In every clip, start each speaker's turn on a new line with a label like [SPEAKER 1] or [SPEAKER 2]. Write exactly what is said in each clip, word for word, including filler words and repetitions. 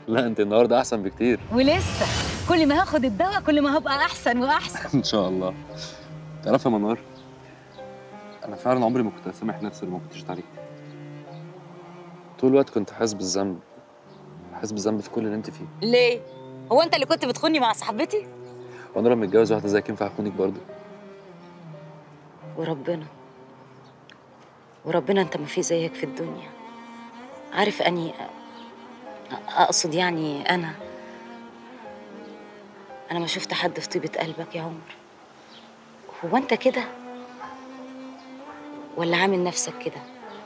[SPEAKER 1] لا انت النهارده احسن بكتير.
[SPEAKER 2] ولسه كل ما هاخد الدواء كل ما هبقى احسن واحسن.
[SPEAKER 1] ان شاء الله. تعرفي يا منار، انا فعلا عمري ما كنت اسامح نفسي لما كنتش عليك. طول الوقت كنت حاسس بالذنب، حاسس بالذنب في كل اللي انت فيه.
[SPEAKER 2] ليه؟ هو انت اللي كنت بتخوني مع صاحبتي؟
[SPEAKER 1] وانا لما اتجوز واحده زيك ينفع اخونك برضه؟
[SPEAKER 2] وربنا وربنا انت ما في زيك في الدنيا. عارف اني اقصد يعني انا انا ما شفت حد في طيبة قلبك يا عمر. هو انت كده ولا عامل نفسك كده؟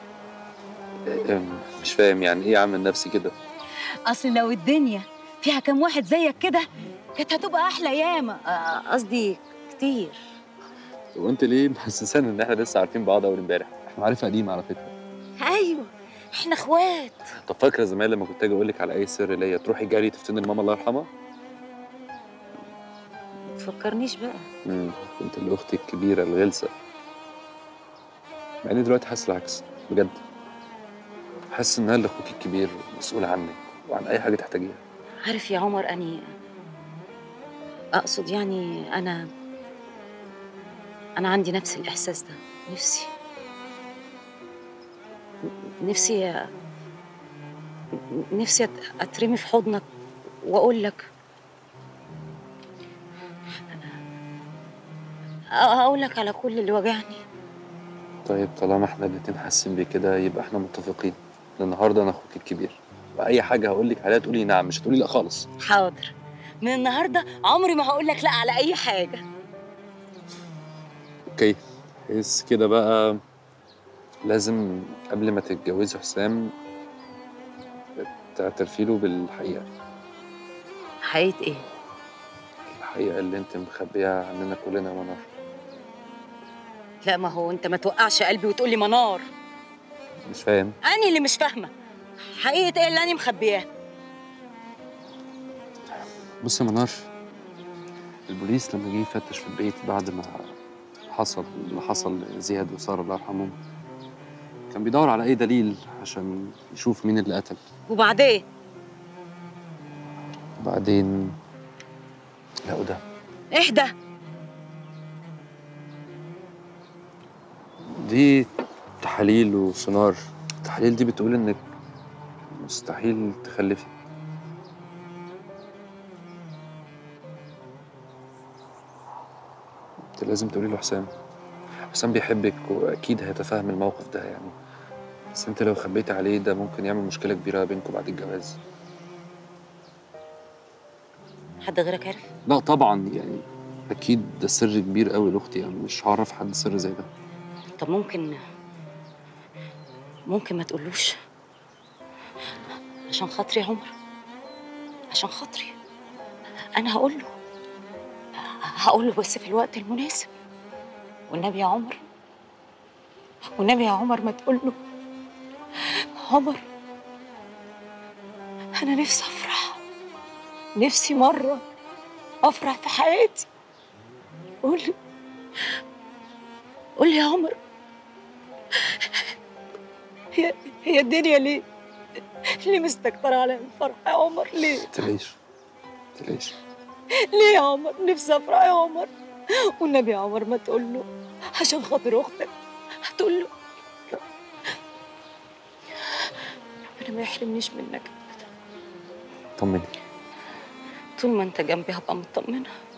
[SPEAKER 1] مش فاهم يعني ايه عامل نفسي كده؟
[SPEAKER 2] اصل لو الدنيا فيها كام واحد زيك كده كانت هتبقى احلى ياما. قصدي كتير.
[SPEAKER 1] وانت ليه محسساني ان احنا لسه عارفين بعض اول امبارح؟ احنا معرفه قديمه على فكره.
[SPEAKER 2] ايوه احنا اخوات.
[SPEAKER 1] طب فاكره زمان لما كنت اجي اقول لك على اي سر ليا تروحي جاري تفتني لماما الله يرحمها؟
[SPEAKER 2] ما تفكرنيش بقى.
[SPEAKER 1] امم كنت اللي اختي الكبيره الغلسه. مع اني دلوقتي حاسس العكس بجد. حاسس ان انا اللي اخوك الكبير مسؤول عنك وعن اي حاجه تحتاجيها.
[SPEAKER 2] عارف يا عمر اني اقصد يعني انا انا عندي نفس الاحساس ده. نفسي نفسي نفسي اترمي في حضنك واقول لك اقول لك على كل اللي وجعني.
[SPEAKER 1] طيب طالما احنا الاتنين حاسين بكده يبقى احنا متفقين. النهارده انا اخوك الكبير واي حاجه هقول لك عليها تقولي نعم، مش هتقولي لا خالص.
[SPEAKER 2] حاضر. من النهارده عمري ما هقول لك لا على اي حاجه.
[SPEAKER 1] اوكي. بس كده بقى لازم قبل ما تتجوزي حسام تعترفي له بالحقيقه.
[SPEAKER 2] حقيقة ايه؟
[SPEAKER 1] الحقيقه اللي انت مخبيها عننا كلنا يا منار.
[SPEAKER 2] لا ما هو انت ما توقعش قلبي وتقول لي منار.
[SPEAKER 1] مش فاهم.
[SPEAKER 2] انا اللي مش فاهمه. حقيقة ايه اللي انا مخبياه؟
[SPEAKER 1] بص يا منار، البوليس لما جه يفتش في البيت بعد ما حصل اللي حصل لزياد وساره الله يرحمهم كان بيدور على اي دليل عشان يشوف مين اللي قتل.
[SPEAKER 2] وبعدين؟
[SPEAKER 1] وبعدين لقوا ده.
[SPEAKER 2] ايه ده؟
[SPEAKER 1] دي تحاليل وسونار. التحاليل دي بتقول انك مستحيل تخلفي. انت لازم تقولي له حسام. حسام بيحبك واكيد هيتفهم الموقف ده يعني. بس انت لو خبيتي عليه ده ممكن يعمل مشكله كبيره بينكم بعد الجواز.
[SPEAKER 2] حد غيرك عارف؟
[SPEAKER 1] لا طبعا يعني اكيد ده سر كبير قوي لاختي، يعني مش هعرف حد سر زي ده.
[SPEAKER 2] طب ممكن ممكن ما تقولوش عشان خاطري يا عمر. عشان خاطري انا هقول له هقول له بس في الوقت المناسب. والنبي يا عمر والنبي يا عمر ما تقول له. عمر انا نفسي افرح. نفسي مره افرح في حياتي. قول لي قول لي يا عمر، هي هي الدنيا ليه ليه مستكترة على الفرح يا عمر؟ ليه؟
[SPEAKER 1] تلاقيش تلاقيش
[SPEAKER 2] ليه يا عمر؟ نفسي افرح يا عمر. والنبي يا عمر ما تقول له عشان خاطر اختك. هتقول له
[SPEAKER 1] لا.
[SPEAKER 2] ربنا ما يحرمنيش منك ابدا.
[SPEAKER 1] طمني.
[SPEAKER 2] طول ما انت جنبي هبقى مطمنه.